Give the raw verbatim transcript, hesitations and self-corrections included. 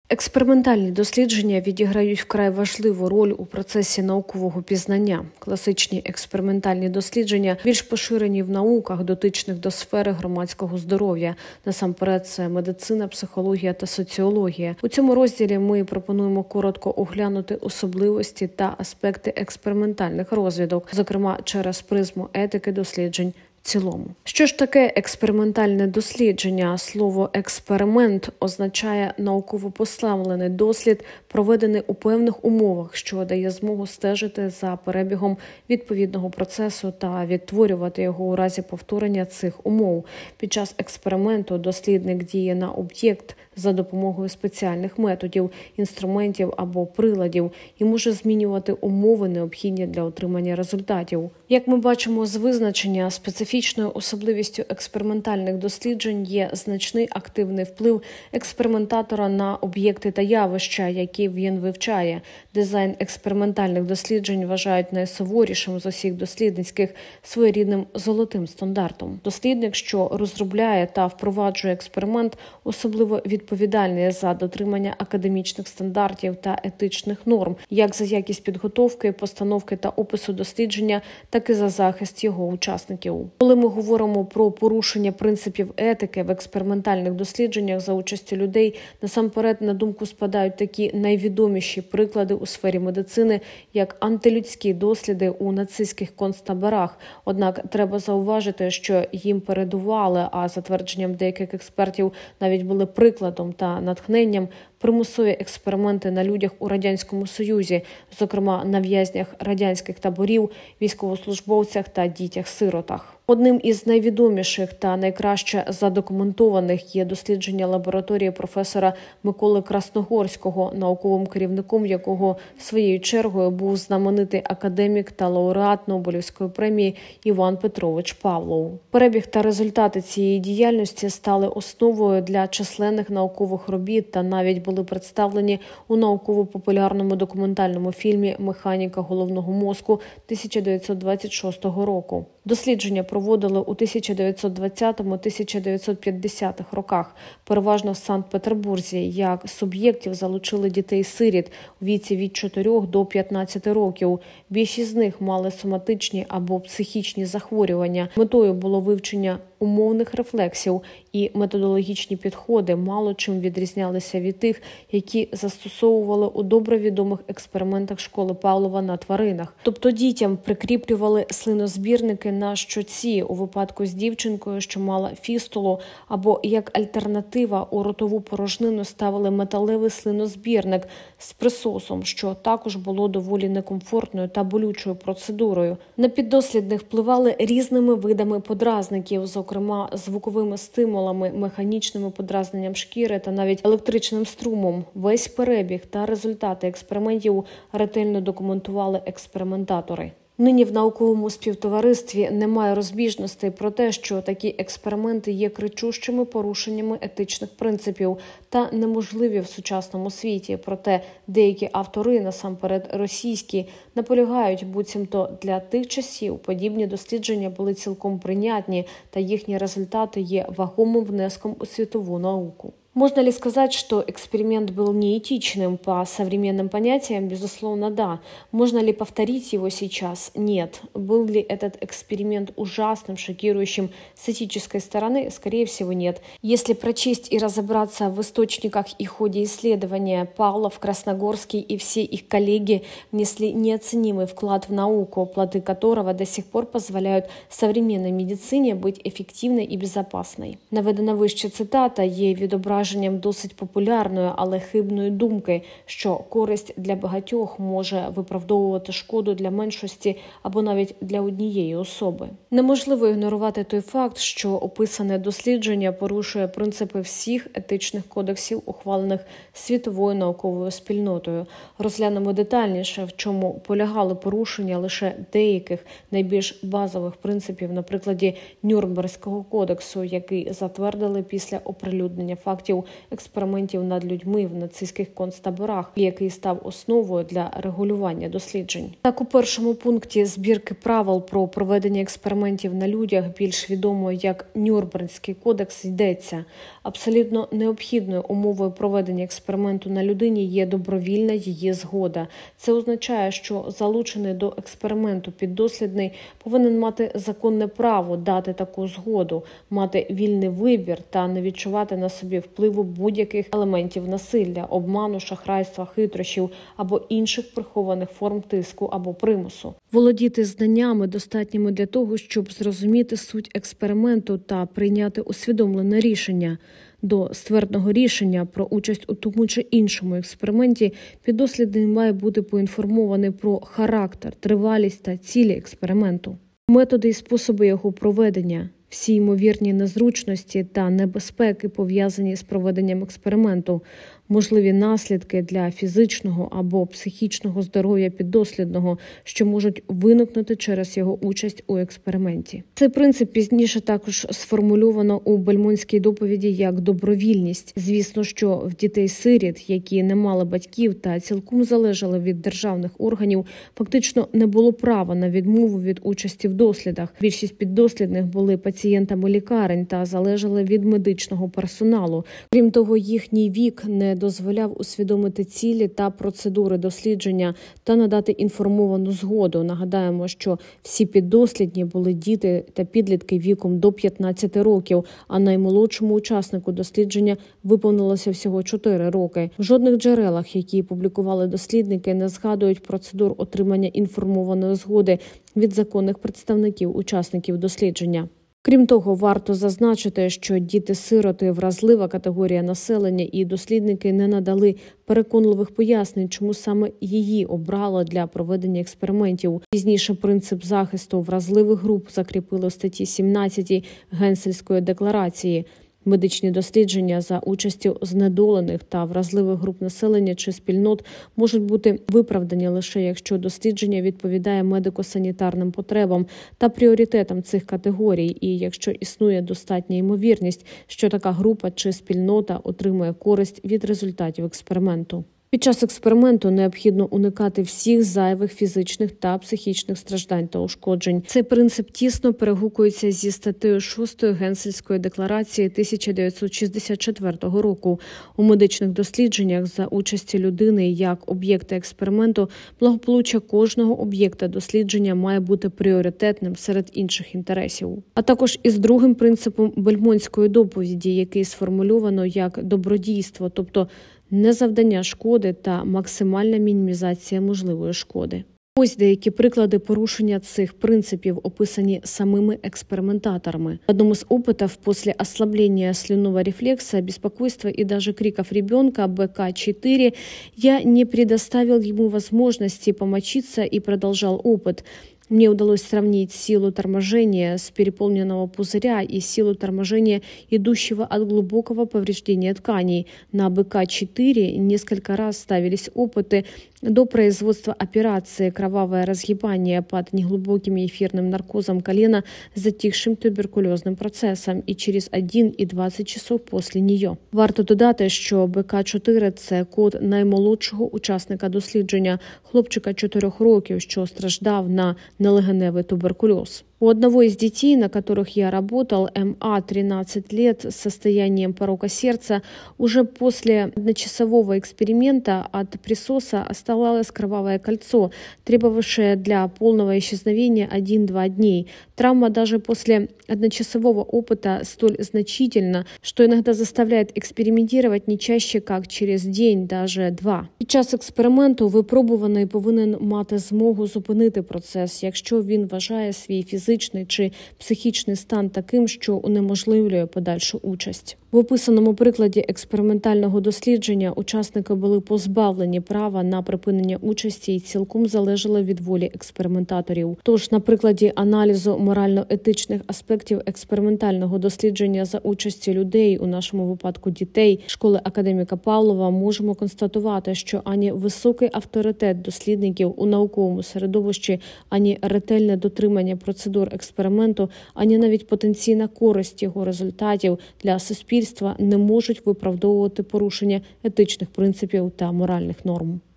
Експериментальні дослідження відіграють вкрай важливу роль у процесі наукового пізнання. Класичні експериментальні дослідження більш поширені в науках, дотичних до сфери громадського здоров'я. Насамперед, це медицина, психологія та соціологія. У цьому розділі ми пропонуємо коротко оглянути особливості та аспекти експериментальних розвідок, зокрема через призму етики досліджень в цілому. Що ж таке експериментальне дослідження? Слово «експеримент» означає науково поставлений дослід, проведений у певних умовах, що дає змогу стежити за перебігом відповідного процесу та відтворювати його у разі повторення цих умов. Під час експерименту дослідник діє на об'єкт за допомогою спеціальних методів, інструментів або приладів і може змінювати умови, необхідні для отримання результатів. Як ми бачимо з визначення, специфічною особливістю експериментальних досліджень є значний активний вплив експериментатора на об'єкти та явища, які він вивчає. Дизайн експериментальних досліджень вважають найсуворішим з усіх дослідницьких своєрідним золотим стандартом. Дослідник, що розробляє та впроваджує експеримент, особливо відповідальний за дотримання академічних стандартів та етичних норм, як за якість підготовки, постановки та опису дослідження, так і за захист його учасників. Коли ми говоримо про порушення принципів етики в експериментальних дослідженнях за участю людей, насамперед на думку спадають такі найвідоміші приклади у сфері медицини, як антилюдські досліди у нацистських концтаборах. Однак треба зауважити, що їм передували, а за твердженням деяких експертів навіть були прикладом та натхненням примусові експерименти на людях у Радянському Союзі, зокрема на в'язнях радянських таборів, військовослужбовцях та дітях-сиротах. Одним із найвідоміших та найкраще задокументованих є дослідження лабораторії професора Миколи Красногорського, науковим керівником якого своєю чергою був знаменитий академік та лауреат Нобелівської премії Іван Петрович Павлов. Перебіг та результати цієї діяльності стали основою для численних наукових робіт та навіть були представлені у науково-популярному документальному фільмі «Механіка головного мозку» тисяча дев'ятсот двадцять шостого року. Дослідження проводили у тисяча дев'ятсот двадцятому - тисяча дев'ятсот п'ятдесятих роках, переважно в Санкт-Петербурзі. Як суб'єктів залучили дітей-сиріт у віці від чотирьох до п'ятнадцяти років. Більшість з них мали соматичні або психічні захворювання. Метою було вивчення умовних рефлексів, і методологічні підходи мало чим відрізнялися від тих, які застосовували у добре відомих експериментах школи Павлова на тваринах. Тобто дітям прикріплювали слинозбірники на щоці у випадку з дівчинкою, що мала фістулу, або як альтернатива у ротову порожнину ставили металевий слинозбірник з присосом, що також було доволі некомфортною та болючою процедурою. На піддослідних впливали різними видами подразників, зокрема звуковими стимулами, механічними подразненням шкіри та навіть електричним струмом. Весь перебіг та результати експериментів ретельно документували експериментатори. Нині в науковому співтоваристві немає розбіжностей про те, що такі експерименти є кричущими порушеннями етичних принципів та неможливі в сучасному світі. Проте деякі автори, насамперед російські, наполягають, буцімто для тих часів подібні дослідження були цілком прийнятні та їхні результати є вагомим внеском у світову науку. Можно ли сказать, что эксперимент был неэтичным по современным понятиям? Безусловно, да. Можно ли повторить его сейчас? Нет. Был ли этот эксперимент ужасным, шокирующим с этической стороны? Скорее всего, нет. Если прочесть и разобраться в источниках и ходе исследования, Павлов, Красногорский и все их коллеги внесли неоценимый вклад в науку, плоды которого до сих пор позволяют современной медицине быть эффективной и безопасной. Наведена вище цитата є відображенням досить популярної, але хибної думки, що користь для багатьох може виправдовувати шкоду для меншості або навіть для однієї особи. Неможливо ігнорувати той факт, що описане дослідження порушує принципи всіх етичних кодексів, ухвалених світовою науковою спільнотою. Розглянемо детальніше, в чому полягали порушення лише деяких найбільш базових принципів на прикладі Нюрнберзького кодексу, який затвердили після оприлюднення фактів фактів експериментів над людьми в нацистських концтаборах, який став основою для регулювання досліджень. Так, у першому пункті збірки правил про проведення експериментів на людях, більш відомої як Нюрнберзький кодекс, йдеться: абсолютно необхідною умовою проведення експерименту на людині є добровільна її згода. Це означає, що залучений до експерименту піддослідний повинен мати законне право дати таку згоду, мати вільний вибір та не відчувати на собі впливу будь-яких елементів насилля, обману, шахрайства, хитрощів або інших прихованих форм тиску або примусу. Володіти знаннями, достатніми для того, щоб зрозуміти суть експерименту та прийняти усвідомлене рішення. До ствердного рішення про участь у тому чи іншому експерименті піддослідний має бути поінформований про характер, тривалість та цілі експерименту, методи і способи його проведення, всі ймовірні незручності та небезпеки, пов'язані з проведенням експерименту, можливі наслідки для фізичного або психічного здоров'я піддослідного, що можуть виникнути через його участь у експерименті. Цей принцип пізніше також сформульовано у Бельмонтській доповіді як добровільність. Звісно, що в дітей-сиріт, які не мали батьків та цілком залежали від державних органів, фактично не було права на відмову від участі в дослідах. Більшість піддослідних були пацієнтами лікарень та залежали від медичного персоналу. Крім того, їхній вік не дозволяв усвідомити цілі та процедури дослідження та надати інформовану згоду. Нагадаємо, що всі піддослідні були діти та підлітки віком до п'ятнадцяти років, а наймолодшому учаснику дослідження виповнилося всього чотири роки. В жодних джерелах, які публікували дослідники, не згадують процедур отримання інформованої згоди від законних представників учасників дослідження. Крім того, варто зазначити, що діти-сироти – вразлива категорія населення, і дослідники не надали переконливих пояснень, чому саме її обрало для проведення експериментів. Пізніше принцип захисту вразливих груп закріпили у статті сімнадцятій Генсельської декларації. Медичні дослідження за участю знедолених та вразливих груп населення чи спільнот можуть бути виправдані лише якщо дослідження відповідає медико-санітарним потребам та пріоритетам цих категорій, і якщо існує достатня ймовірність, що така група чи спільнота отримує користь від результатів експерименту. Під час експерименту необхідно уникати всіх зайвих фізичних та психічних страждань та ушкоджень. Цей принцип тісно перегукується зі статтею шостою Генсельської декларації тисяча дев'ятсот шістдесят четвертого року. У медичних дослідженнях за участі людини як об'єкта експерименту благополуччя кожного об'єкта дослідження має бути пріоритетним серед інших інтересів. А також із другим принципом Бельмонтської доповіді, який сформульовано як добродійство, тобто незавдання шкоди та максимальна мінімізація можливої шкоди. Ось деякі приклади порушення цих принципів, описані самими експериментаторами. В одном из опытов после ослабления слюнного рефлекса, беспокойства и даже криков ребенка Бэ Ка четыре я не предоставил ему возможности помочиться и продолжал опыт. Мне удалось сравнить силу торможения с переполненного пузыря и силу торможения, идущего от глубокого повреждения тканей. На Бэ Ка четыре несколько раз ставились опыты до производства операции «Кровавое разъебание» под неглубоким эфирным наркозом колена с затихшим туберкульозним процесом і через один і двадцять часов після нього. Варто додати, що Бэ Ка чотири – це код наймолодшого учасника дослідження, хлопчика чотирьох років, що страждав на нелегеневий туберкульоз. У одного из детей, на которых я работал, Эм А, тринадцать лет, с состоянием порока сердца, уже после одночасового эксперимента от присоса оставалось кровавое кольцо, требовавшее для полного исчезновения один-два дней. Травма даже после одночасового опыта столь значительна, что иногда заставляет экспериментировать не чаще, как через день, даже два. Під час експерименту випробуваний повинен мати змогу зупинити процес, якщо він вважає свій фізичний чи психічний стан таким, що унеможливлює подальшу участь. В описаному прикладі експериментального дослідження учасники були позбавлені права на припинення участі і цілком залежали від волі експериментаторів. Тож, на прикладі аналізу морально-етичних аспектів експериментального дослідження за участі людей, у нашому випадку дітей, школи академіка Павлова, можемо констатувати, що ані високий авторитет дослідників у науковому середовищі, ані ретельне дотримання процедур процедур експерименту, ані навіть потенційна користь його результатів для суспільства не можуть виправдовувати порушення етичних принципів та моральних норм.